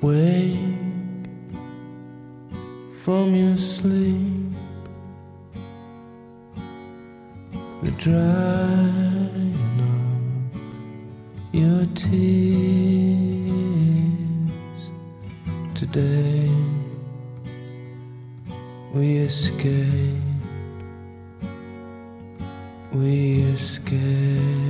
Wake from your sleep, we're drying up your tears. Today we escape, we escape.